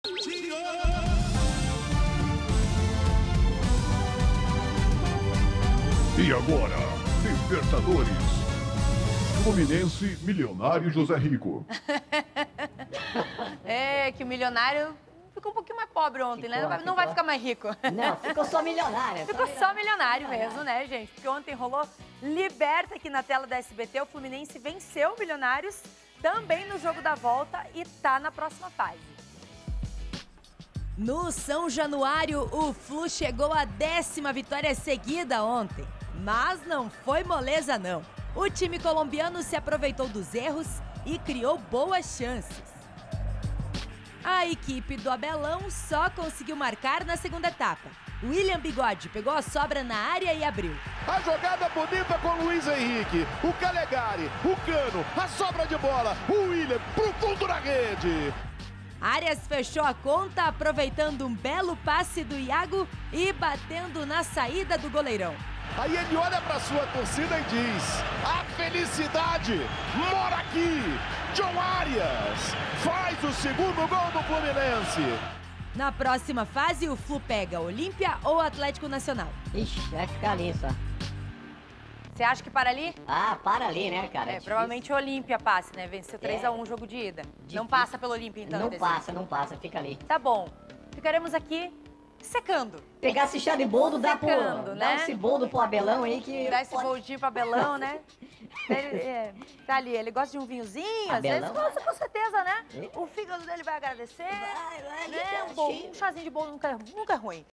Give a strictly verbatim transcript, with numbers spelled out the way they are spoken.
E agora, Libertadores. Fluminense, Milionário José Rico. É, que o milionário ficou um pouquinho mais pobre ontem, ficou, né? Não vai, não vai ficar mais rico. Não, ficou só milionário. Ficou só milionário mesmo, né, gente? Porque ontem rolou Liberta aqui na tela da S B T. O Fluminense venceu o Milionários também no jogo da volta e tá na próxima fase. No São Januário, o Flu chegou à décima vitória seguida ontem. Mas não foi moleza, não. O time colombiano se aproveitou dos erros e criou boas chances. A equipe do Abelão só conseguiu marcar na segunda etapa. William Bigode pegou a sobra na área e abriu. A jogada bonita com o Luiz Henrique, o Calegari, o Cano, a sobra de bola, o William pro fundo da rede. Arias fechou a conta aproveitando um belo passe do Iago e batendo na saída do goleirão. Aí ele olha para sua torcida e diz: a felicidade mora aqui. John Arias faz o segundo gol do Fluminense. Na próxima fase, o Flu pega Olímpia ou Atlético Nacional. Ixi, vai ficar ali só. Você acha que para ali? Ah, para ali, né, cara? É, é provavelmente o Olímpia passe, né? Venceu três a um o jogo de ida. Difícil. Não passa pelo Olímpia, então? Não passa, não passa, fica ali. Tá bom. Ficaremos aqui secando. Pegar esse chá de boldo, dá pro... Secando, né? Dá esse boldo pro Abelão aí que... Dá esse pode... boldinho pro Abelão, né? Ele, é, tá ali, ele gosta de um vinhozinho, Abelão? às vezes gosta, com certeza, né? E? O fígado dele vai agadecer. Vai, vai ali, né? tá um, bol, cheio. um chazinho de bolo nunca, nunca é ruim.